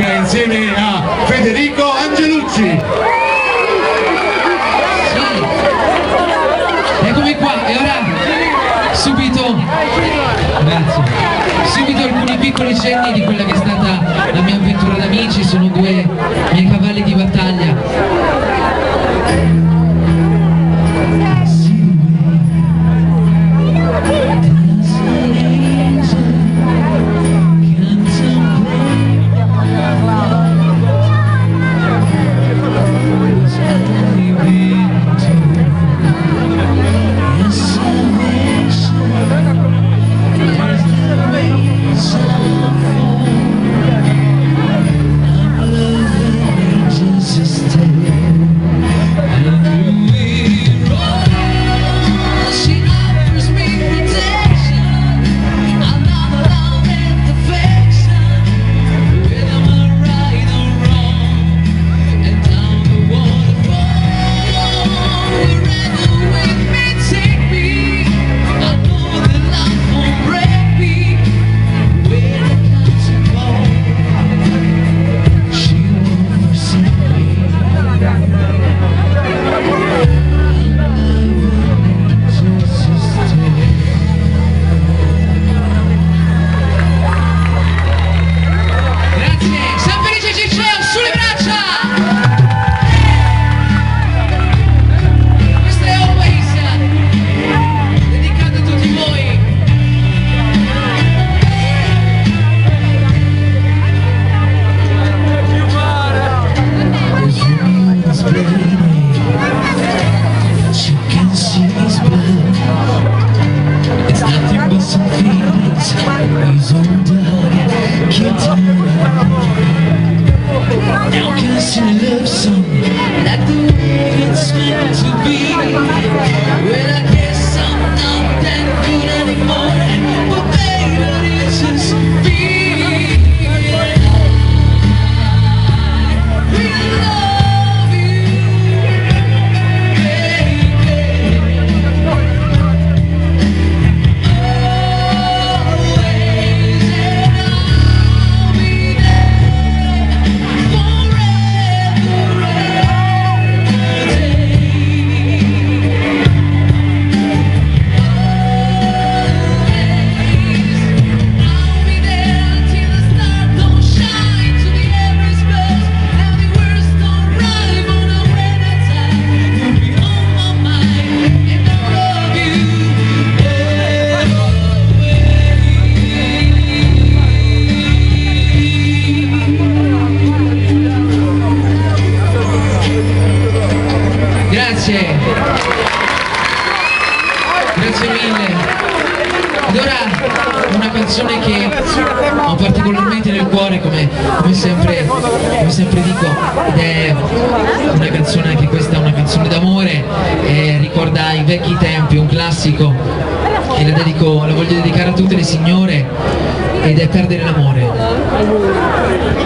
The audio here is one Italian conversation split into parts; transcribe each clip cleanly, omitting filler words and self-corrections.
Italia insieme a Federico Angelucci. Sì. Eccomi qua, e ora subito, grazie, subito alcuni piccoli cenni di quella che è stata la mia avventura d'amici. Sono due miei cavalli di battaglia. Grazie mille. Ed ora una canzone che ho particolarmente nel cuore, come sempre dico, ed è una canzone, anche questa è una canzone d'amore, ricorda i vecchi tempi, un classico che la voglio dedicare a tutte le signore, ed è Perdere l'amore.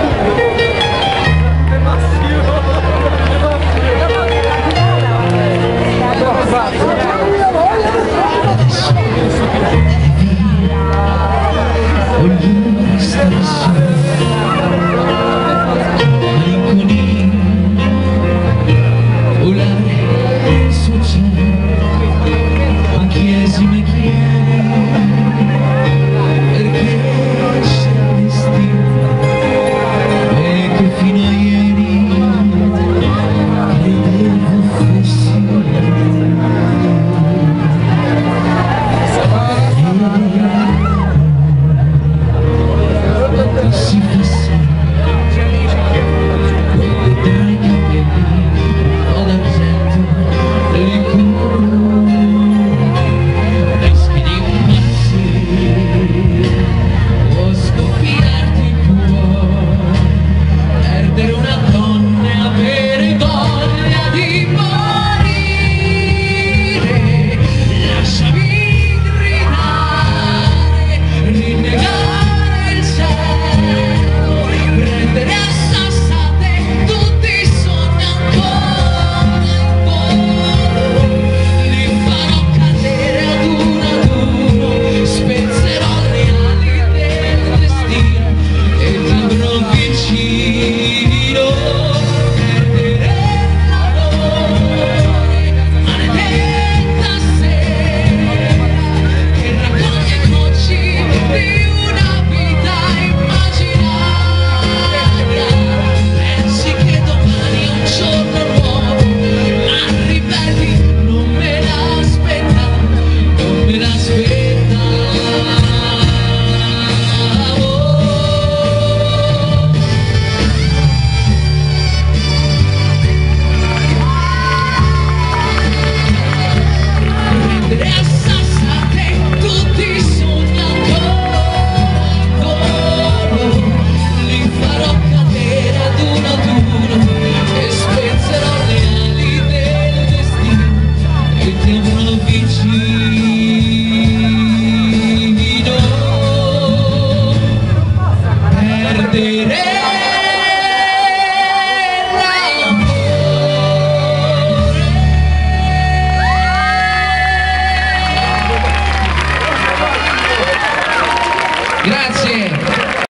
Grazie.